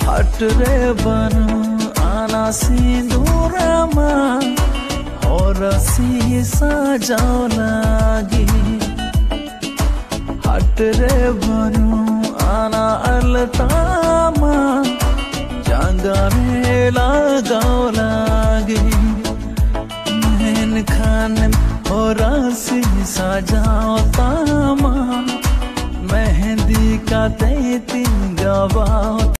हट रे बनू आना सिंदूरमा और सी सजाओ लागी। हट रे बनू आना अलतामा जांगा में लगाओ लागी। मैन खान और सी सजाओ तामा मेहंदी का ते तीन गवाओ।